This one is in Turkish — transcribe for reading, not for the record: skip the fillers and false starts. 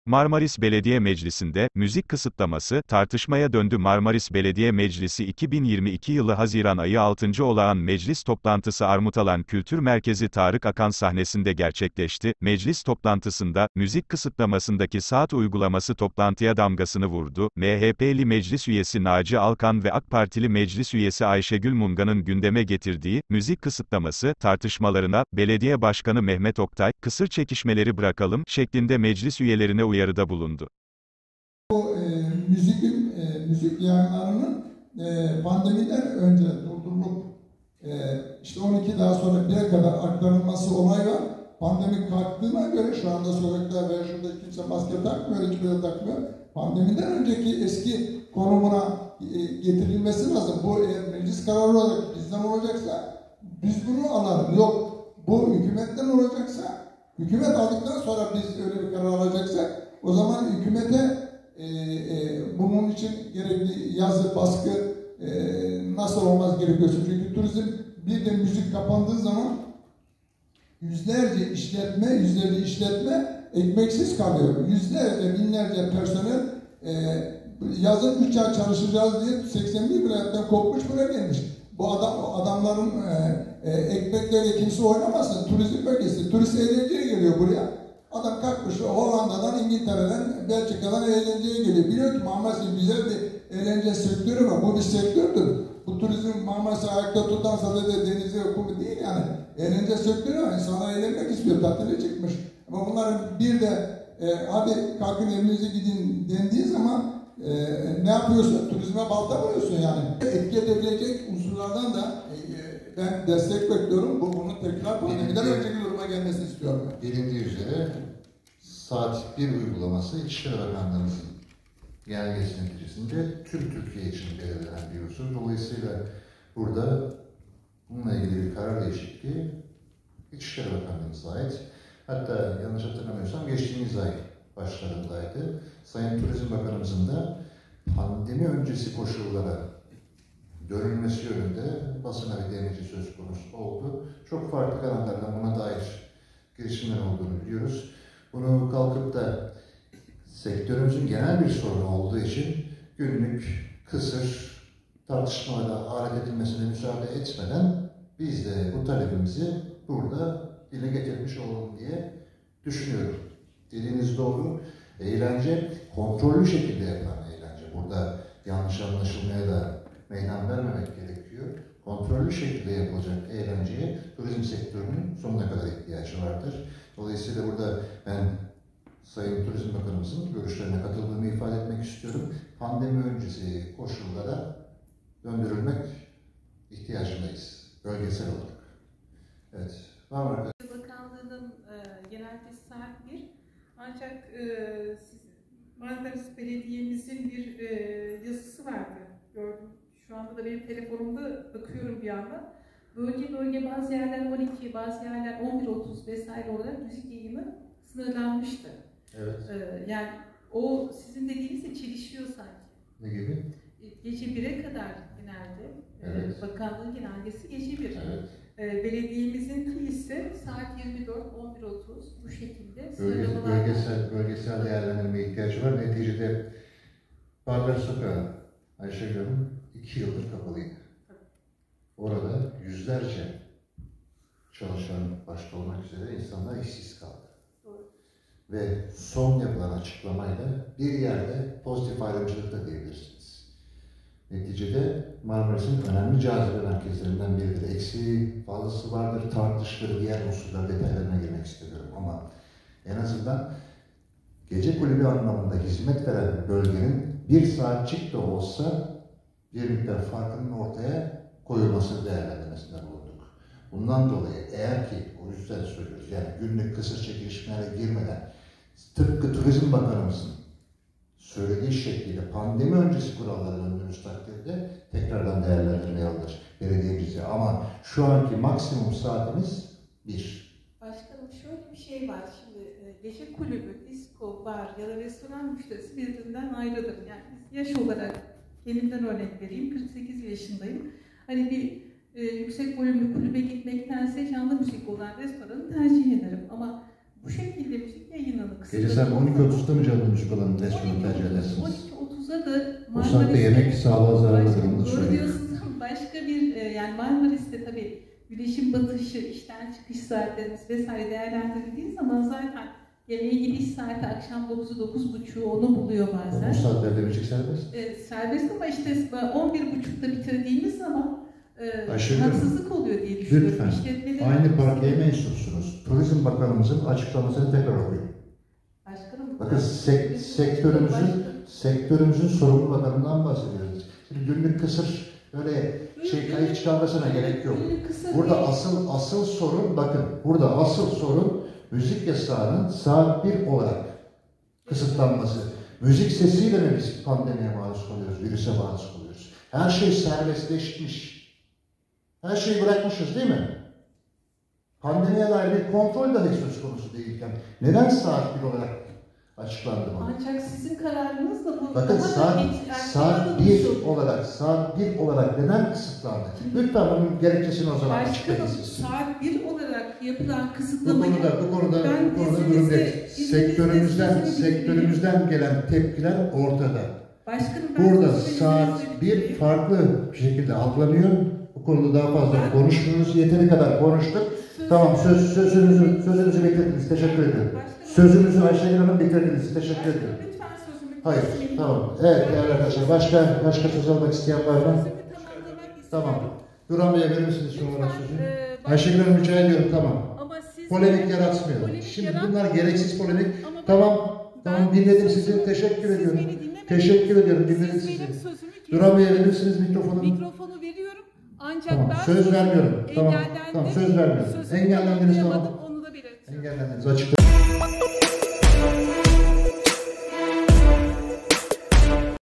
Marmaris Belediye Meclisi'nde, müzik kısıtlaması, tartışmaya döndü. Marmaris Belediye Meclisi 2022 yılı Haziran ayı 6. olağan meclis toplantısı Armutalan Kültür Merkezi Tarık Akan sahnesinde gerçekleşti. Meclis toplantısında, müzik kısıtlamasındaki saat uygulaması toplantıya damgasını vurdu. MHP'li meclis üyesi Naci Alkan ve AK Partili meclis üyesi Ayşegül Munga'nın gündeme getirdiği, müzik kısıtlaması, tartışmalarına, belediye başkanı Mehmet Oktay, kısır çekişmeleri bırakalım, şeklinde meclis üyelerine uyarıda bulundu. Müzik yayınlarının pandemiden önce durdurulup işte 12 daha sonra 1'e kadar aktarılması olay var. Pandemi kalktığına göre şu anda sokakta ve şurada kimse maske takmıyor, hiçbiri takmıyor. Pandemiden önceki eski konumuna getirilmesi lazım. Bu meclis kararı olarak bizden olacaksa biz bunu alalım. Yok, bu hükümetten olacaksa, hükümet aldıktan sonra biz öyle bir karar alacaksak, o zaman hükümete bunun için gerekli yazı, baskı nasıl olmaz gerekiyorsa. Çünkü turizm bir de müzik kapandığı zaman yüzlerce işletme ekmeksiz kalıyor. Yüzlerce, binlerce personel yazın 3 ay çalışacağız diye 81 vilayetten kopmuş buraya gelmiş. Bu adamların ekmekleriyle kimse oynamasın. Turizm bölgesi. Turist eğlenceye geliyor buraya. Adam kalkmış Hollanda'dan, İngiltere'den, Belçika'dan eğlenceye geliyor. Biliyor ki Marmaris'in güzel bir eğlence sektörü var. Bu bir sektördür. Bu turizm Marmaris'i ayakta tutan sadece denize kumu değil yani. Eğlence sektörü var. İnsanlar eğlenmek istiyor. Tatile çıkmış. Ama bunların bir de hadi kalkın evinize gidin dendiği zaman ne yapıyorsun? Turizme balta vuruyorsun yani. Etki edebilecek unsurlardan da ben destek bekliyorum. Bunun tekrar pandemiden önceki duruma gelmesini istiyorum. Bilindiği üzere saat 1 uygulaması İçişleri Bakanlığımızın genelgesi neticesinde tüm Türkiye için belirlenen bir unsur. Dolayısıyla burada bununla ilgili bir karar değişikliği İçişleri Bakanlığımıza ait. Hatta yanlış hatırlamıyorsam geçtiğimiz ay başlarındaydı. Sayın Turizm Bakanımızın da pandemi öncesi koşullara dönülmesi yönünde basına bir demeci söz konusu oldu. Çok farklı kanallardan buna dair girişimler olduğunu biliyoruz. Bunu kalkıp da sektörümüzün genel bir sorunu olduğu için günlük, kısır tartışmalara alet edilmesine müsaade etmeden biz de bu talebimizi burada dile getirmiş olalım diye düşünüyorum. Dediğiniz doğru. Eğlence kontrollü şekilde yapılan eğlence. Burada yanlış anlaşılmaya da meydan vermemek gerekiyor. Kontrollü şekilde yapılacak eğlenceye turizm sektörünün sonuna kadar ihtiyacı vardır. Dolayısıyla burada ben Sayın Turizm Bakanımızın görüşlerine katıldığımı ifade etmek istiyorum. Pandemi öncesi koşullara döndürülmek ihtiyacındayız. Bölgesel olarak. Evet. Var mı arkadaşlar? Bakanlığı'nın genelgesi saat 1. Ancak Marmaris Belediye'mizin bir yazısı vardı. Gördüm. Şu anda da benim telefonumda bakıyorum bir anda. Bölge bölge bazı yerler 12, bazı yerler 11.30 vesaire olarak müzik yayını sınırlanmıştı. Evet. Yani o sizin dediğinizle çelişiyor sanki. Ne gibi? Gece 1'e kadar genelde. Evet. Bakanlığın genelgesi gece 1. Evet. Belediyemizinki ise saat 24-11.30 bu şekilde Bölgesel değerlendirmeye ihtiyacı var. Neticede Barlar Sokağı Ayşegül Hanım 2 yıldır kapalıydı. Orada yüzlerce çalışan başta olmak üzere insanlar işsiz kaldı. Doğru. Ve son yapılan açıklamayla bir yerde pozitif ayrımcılık da diyebilirsiniz. Neticede Marmaris'in önemli cazibe merkezlerinden biridir. Eksiği, fazlası vardır, tartışılır, diğer unsurlar detaylarına girmek istemiyorum ama en azından gece kulübü anlamında hizmet veren bölgenin bir saatçik de olsa bir miktar farkının ortaya koyulması değerlendirmesinde bulunduk. Bundan dolayı eğer ki, o yüzden söylüyoruz, yani günlük kısır çekilişmelere girmeden tıpkı Turizm Bakanımızın söylediği şekliyle pandemi öncesi kurallara döndüğümüz takdirde tekrardan değerlendirmeye alınır belediyemizi. Ama şu anki maksimum saatimiz 1. Başkanım şöyle bir şey var. Şimdi gece kulübü, disko, bar ya da restoran müşterisi birbirinden ayrıdır. Yani biz yaş olarak kendimden örnek vereyim. 48 yaşındayım. Hani bir yüksek volümlü kulübe gitmektense canlı müzik olan restoranı tercih ederim. Ama bu şekilde müzik yayınlanır. Gece sen 12.30'da mı canlı müzik olan restoranı tercih edersiniz? 12.30'a da O saatte yemek sağlığa zararlıdır, onu da Doğru söyleyeyim. diyorsunuz ama başka bir, yani Marmaris'te tabii güneşin batışı, işten çıkış saatlerimiz vesaire değerlendirildiği zaman zaten yemeğe gidiş saati akşam 9'u 9.30'u onu buluyor bazen. Bu saatlerde müzik serbest. Serbest ama işte 11.30'da bitirdiğimiz zaman Ayşegül haksızlık oluyor diye düşünüyorum. Lütfen İşletmeler aynı partiye mensupsunuz. Turizm Bakanımızın açıklamasını tekrar okuyun. Başkanım, Bakın sektörümüzün sorumlularından bahsediyoruz. Şimdi günlük kısır öyle kayıt çıkarmasına gerek yok. Burada asıl sorun, bakın burada asıl sorun müzik yasağının saat 1 olarak kısıtlanması. Müzik sesiyle mi biz pandemiye maruz kalıyoruz, virüse maruz kalıyoruz? Her şey serbestleşmiş. Her şeyi bırakmışız değil mi? Pandemiye dair bir kontrol dahi söz konusu değilken neden saat 1 olarak açıklandı bu? ancak sizin kararınızla bu Bakın daha saat 1 olarak neden kısıtlandı? Lütfen bunun gerekçesini o zaman açıklayın Başkanım, siz. saat 1 olarak yapılan Bu kısıtlamayı konuda durum değil. Sektörümüzden gelen tepkiler ortada. Başkanım, ben Burada sizin saat izninizle 1 bitireyim. farklı bir şekilde algılanıyor. Bu konuda daha fazla konuşmuyoruz. Yeteri kadar konuştuk. Tamam, sözünüzü bitirdiniz. Teşekkür ediyorum. Sözünüzü Ayşegül Hanım bitirdiniz. Teşekkür ediyorum. Lütfen sözümü Hayır, kesmeyin. tamam. Evet değerli arkadaşlar. Başka söz almak isteyen var mı? Sözümü tamamlamak istiyorum. Tamam. Duran Bey'e verir misiniz son olarak Lütfen, sözü? ben- Ayşegül Hanım rica ediyorum, tamam. Ama siz Polemik yaratmayalım. Polemik Şimdi yaratmayalım. bunlar gereksiz polemik. Ama ben- Tamam, tamam dinledim sizi. Teşekkür Siz ediyorum. beni dinlemediniz. Teşekkür ediyorum, dinledim Siz benim sizi. sözümü kestin. Duran Bey'e verir misiniz mikrofonu? Mikrofonu veriyorum. Ancak Tamam, ben söz sözümü vermiyorum. Tamam, engellendim. tamam, söz vermiyorum. Sözümü Engellendiniz, tamamlayamadım, tamam. onu da belirtiyorum. Engellendiniz, açıklayın.